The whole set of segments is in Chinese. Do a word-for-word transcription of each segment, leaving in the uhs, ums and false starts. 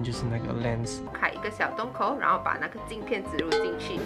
就是那个 lens。 开一个小洞口，然后把那个镜片植入进去。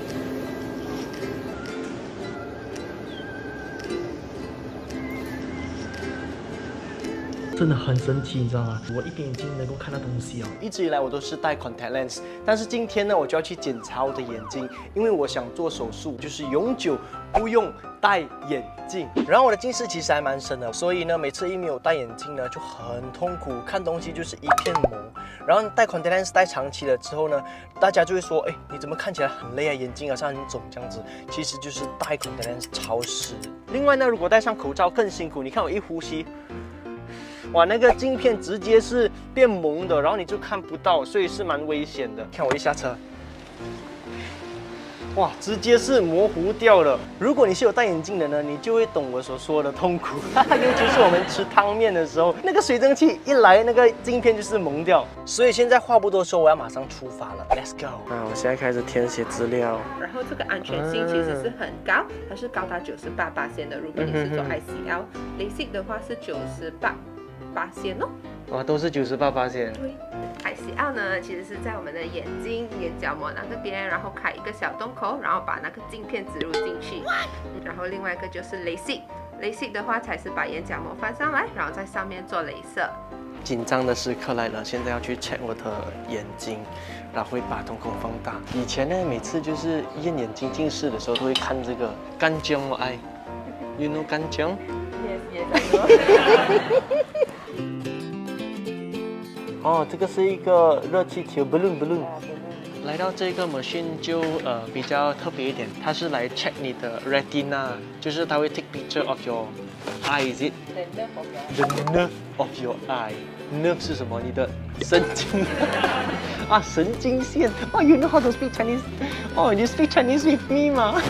真的很神奇，你知道吗？我一边眼睛能够看到东西哦。一直以来我都是戴 contact lens， 但是今天呢，我就要去检查我的眼睛，因为我想做手术，就是永久不用戴眼镜。然后我的近视其实还蛮深的，所以呢，每次一没有戴眼镜呢，就很痛苦，看东西就是一片蒙。然后戴 contact lens 戴长期了之后呢，大家就会说，哎，你怎么看起来很累啊？眼睛好像很肿这样子。其实就是戴 contact lens 潮湿。另外呢，如果戴上口罩更辛苦，你看我一呼吸。 哇，那个镜片直接是变蒙的，然后你就看不到，所以是蛮危险的。看我一下车，哇，直接是模糊掉了。如果你是有戴眼镜的呢，你就会懂我所说的痛苦，尤其是我们吃汤面的时候，那个水蒸气一来，那个镜片就是蒙掉。所以现在话不多说，我要马上出发了 ，Let's go。啊，我现在开始填写资料。然后这个安全性其实是很高，它是高达九十八巴仙的。如果你是做 I C L，LASIK 的话是九十八。 八仙哦，哇，都是九十八八仙。对 ，I C L 呢，其实是在我们的眼睛、眼角膜那个边，然后开一个小洞口，然后把那个镜片植入进去。然后另外一个就是 LASIK，LASIK 的话才是把眼角膜翻上来，然后在上面做雷射。紧张的时刻来了，现在要去 check 我的眼睛，然后会把瞳孔放大。以前呢，每次就是验眼睛近视的时候，都会看这个干姜我爱 ，You know 干姜 ？Yes, yes, I know 哦，这个是一个热气球 balloon balloon。来到这个 machine 就呃比较特别一点，它是来 check 你的 retina， 就是它会 take picture of your eye， is it？ The nerve of your eye。nerve 是什么？你的神经啊，神经线。哦 ，you know how to speak Chinese？ 哦 ，you speak Chinese with me 吗？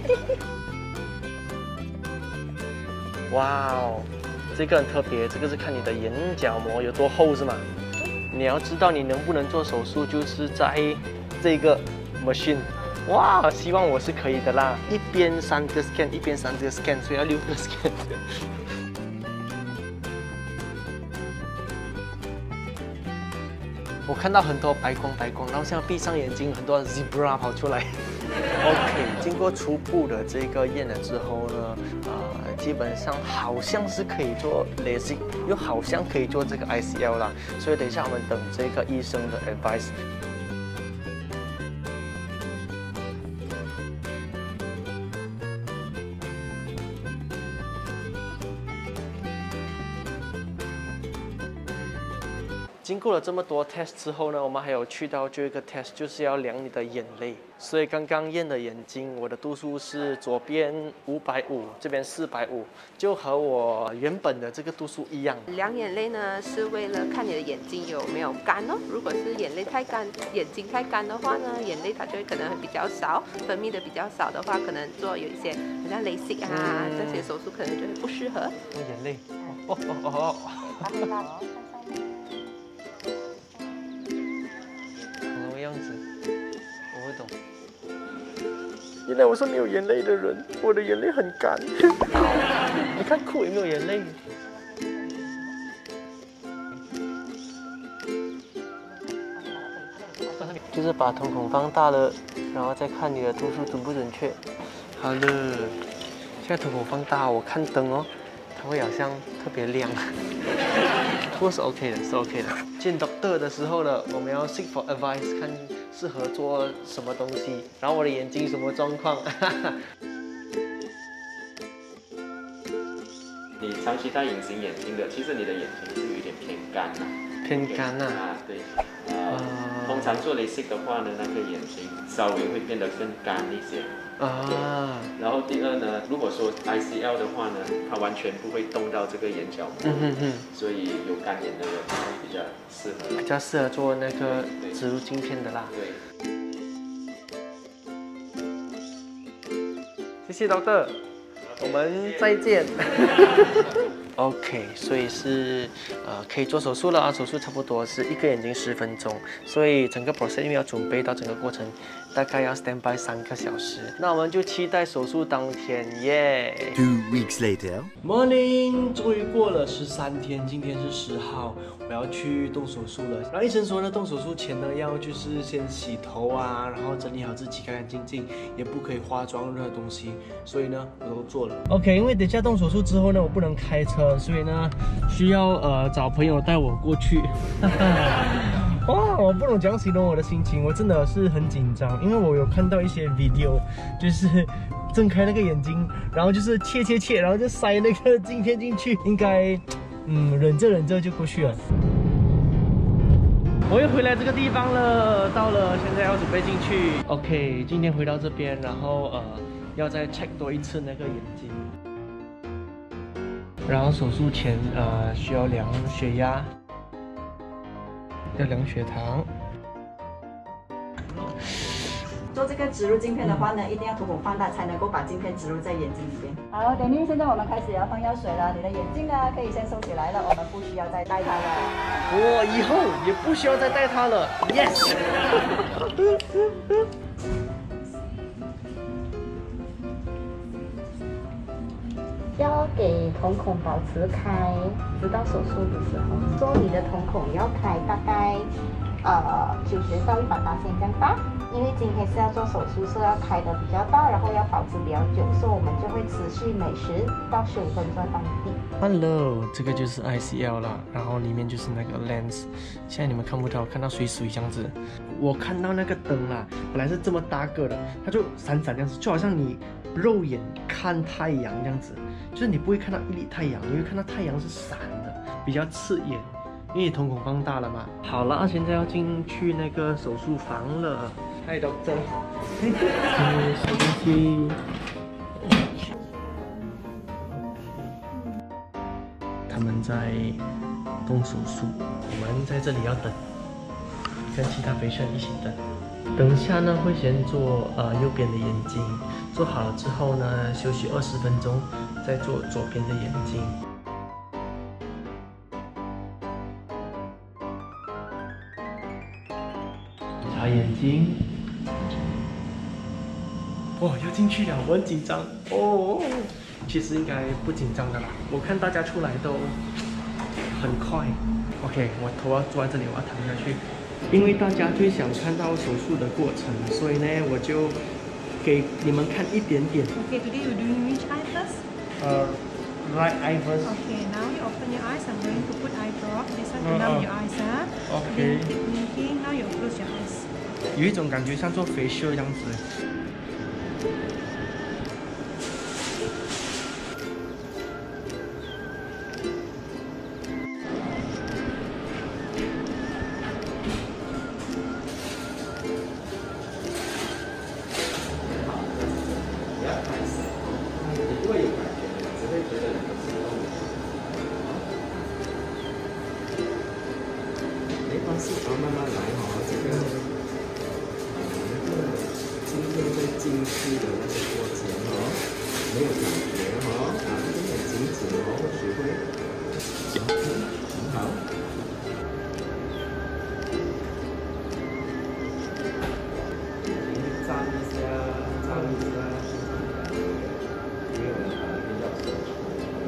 哇哦，这个很特别，这个是看你的眼角膜有多厚是吗？ 你要知道你能不能做手术，就是在这个 machine。哇，希望我是可以的啦。一边三个 scan， 一边三个 scan， 所以要六个 scan。我看到很多白光白光，然后现在闭上眼睛，很多 zebra 跑出来。OK， 经过初步的这个验了之后呢，呃，基本上好像是可以做 LASIK， 又好像可以做这个 I C L 啦，所以等一下我们等这个医生的 advice。 经过了这么多 test 之后呢，我们还有去到这个 test， 就是要量你的眼泪。所以刚刚验的眼睛，我的度数是左边五百五，这边四百五，就和我原本的这个度数一样。量眼泪呢，是为了看你的眼睛有没有干哦。如果是眼泪太干，眼睛太干的话呢，眼泪它就会可能会比较少，分泌的比较少的话，可能做有一些好像 LASIK 啊、嗯、这些手术可能就会不适合。眼泪，哦哦哦哦。 样子，我会懂。原来我是没有眼泪的人，我的眼泪很干。你看酷有没有眼泪？就是把瞳孔放大了，然后再看你的度数准不准确。好了，现在瞳孔放大，我看灯哦，它会好像特别亮。不过是 OK 的，是 OK 的。见 doctor 的时候呢，我们要 seek for advice， 看适合做什么东西，然后我的眼睛什么状况。 你长期戴隐形眼镜的，其实你的眼睛是有一点偏干啊。 偏干啊？ 啊，对。呃，uh, 通常做 LASIK 的话呢，那个眼睛稍微会变得更干一些。啊。然后第二呢，如果说 I C L 的话呢，它完全不会动到这个眼角膜，嗯哼哼，所以有干眼的人会比较适合。比较适合做那个植入镜片的啦。对。谢谢 doctor， 我们再见。OK， 所以是呃可以做手术了啊，手术差不多是一个眼睛十分钟，所以整个 process 因为要准备到整个过程大概要 stand by 三个小时。那我们就期待手术当天耶。 Two weeks later. Morning， 终于过了十三天，今天是十号，我要去动手术了。然后医生说呢，动手术前呢要就是先洗头啊，然后整理好自己干干净净，也不可以化妆任何东西。所以呢，我都做了。OK， 因为等下动手术之后呢，我不能开车，所以呢需要呃找朋友带我过去。哇，我不懂怎样形容我的心情，我真的是很紧张，因为我有看到一些 video， 就是睁开那个眼睛，然后就是切切切，然后就塞那个镜片进去，应该嗯忍着忍着就过去了。我又回来这个地方了，到了，现在要准备进去。OK， 今天回到这边，然后呃要再 check 多一次那个眼睛，然后手术前呃需要量血压。要量血糖。 做这个植入镜片的话呢，一定要瞳孔放大才能够把镜片植入在眼睛里面。好 ，Danny， 现在我们开始要放药水了。你的眼镜呢，可以先收起来了，我们不需要再戴它了。 我以后也不需要再戴它了 ，yes 。 要给瞳孔保持开，直到手术的时候。做你的瞳孔要开大概呃九十到一百八十这样大，因为今天是要做手术，是要开的比较大，然后要保持比较久，所以我们就会持续每十到十五分钟当地。 Hello， 这个就是 I C L 啦，然后里面就是那个 lens。现在你们看不到，看到水水这样子。我看到那个灯啦，本来是这么大个的，它就闪闪这样子，就好像你肉眼看太阳这样子。就是你不会看到一粒太阳，你会看到太阳是闪的，比较刺眼，因为瞳孔放大了嘛。好了，现在要进去那个手术房了。Hi doctor， 手进去。他们在动手术，我们在这里要等，跟其他patient一起等。等一下呢，会先做呃右边的眼睛，做好了之后呢，休息二十分钟，再做左边的眼睛。擦眼睛。哇，要进去了，我很紧张哦。其实应该不紧张的啦，我看大家出来都很快。OK， 我头要坐在这里，我要躺下去。因为大家最想看到手术的过程，所以呢，我就给你们看一点点。 Okay, today you're doing which eye first? Uh, right eye first. Okay, now you open your eyes. I'm going to put eye drop. This one to numb your eyes, ah. Okay. Then keep blinking. Now you close your eyes. 有一种感觉像做facial这样子。 是啊，慢慢来哈，这个那个今天在进去的那个过程哈，没有感觉哈，啊，这边很紧紧哦，会学会，很好。站一下，站一下，因为我们把那个钥匙出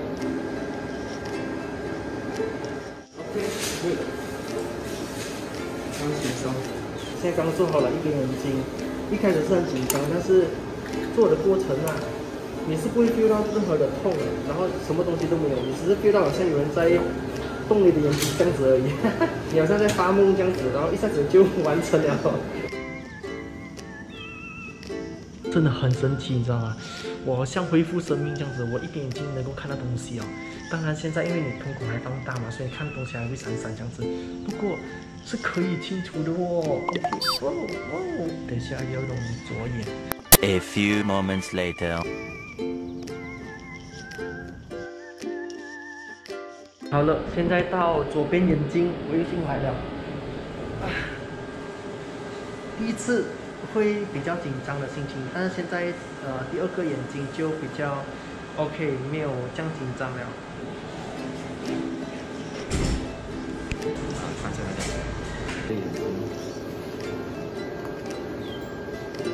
来。OK， good。放轻松， 现在刚做好了一个眼睛，一开始是很紧张，但是做的过程啊，你是不会 feel 到任何的痛的，然后什么东西都没有，你只是 feel 到好像有人在动你的眼睛这样子而已，你好像在发梦这样子，然后一下子就完成了。真的很神奇，你知道吗？我像恢复生命这样子，我一边眼睛能够看到东西哦。当然现在因为你瞳孔还放大嘛，所以看东西还会闪闪这样子。不过是可以清楚的哦。哇哇！等一下要用左眼。 A few moments later. 好了，现在到左边眼睛，我又进来了。啊，第一次会比较紧张的心情，但是现在呃第二个眼睛就比较 OK， 没有这样紧张了。 好，看这个，对眼睛。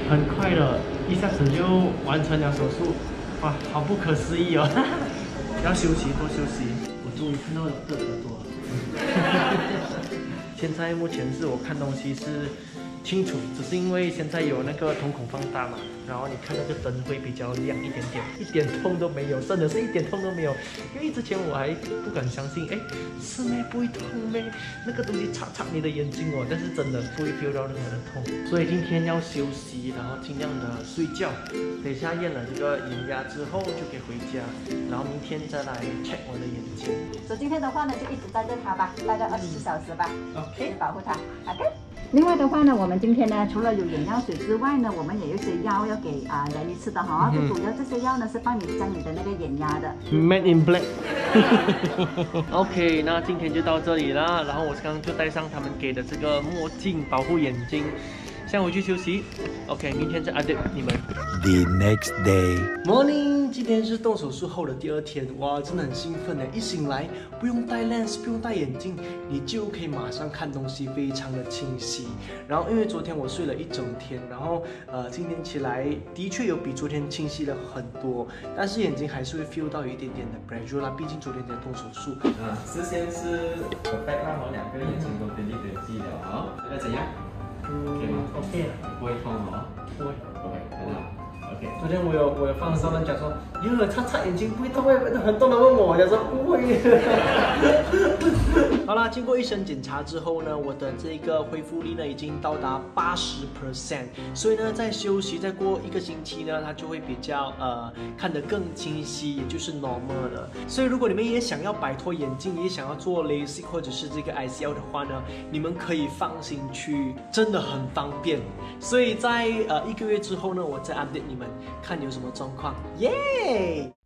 很快的，一下子就完成了手术，哇，好不可思议哦！要休息，多休息。我终于看到了我的耳朵了。现在目前是我看东西是清楚，只是因为现在有那个瞳孔放大嘛，然后你看那个灯会比较亮一点点，一点痛都没有，真的是一点痛都没有。因为之前我还不敢相信，哎，是咩不会痛咩？那个东西插插你的眼睛哦，但是真的不会 feel 到任何的痛。所以今天要休息，然后尽量的睡觉。等一下验了这个眼压之后就可以回家，然后明天再来 check 我的眼睛。 所以今天的话呢，就一直带着它吧，带着二十四小时吧 ，OK， 保护它 ，OK。另外的话呢，我们今天呢，除了有眼药水之外呢，我们也有一些药要给啊人鱼吃的哈。最、嗯、主要这些药呢是帮你降你的那个眼压的。 Made in black 。OK， 那今天就到这里啦。然后我刚刚就戴上他们给的这个墨镜保护眼睛。现在回去休息 ，OK， 明天再 update 你们。 The next day. Morning， 今天是动手术后的第二天，哇，真的很兴奋的。一醒来不用戴 lens， 不用戴眼镜，你就可以马上看东西，非常的清晰。然后因为昨天我睡了一整天，然后呃今天起来的确有比昨天清晰了很多，但是眼睛还是会 feel 到有一点点的 pressure 啦，毕竟昨天在动手术。 啊，视线是 perfect 啦，和两个眼睛都跟你对齐了啊，这个怎样？ OK 吗 ？OK 了， 不会痛哦。 不会， 不会，很好。OK。 昨天我有我有放上面讲说，哟，擦擦眼睛不会痛会，很多人问我，我讲说不会。好啦，经过医生检查之后呢，我的这个恢复力呢已经到达八十 percent， 所以呢，在休息再过一个星期呢，它就会比较呃看得更清晰，也就是 normal 了。所以如果你们也想要摆脱眼镜，也想要做 LASIK 或者是这个 I C L 的话呢，你们可以放心去，真的很方便。所以在呃一个月之后呢，我再 update 你们看有什么状况，耶、yeah!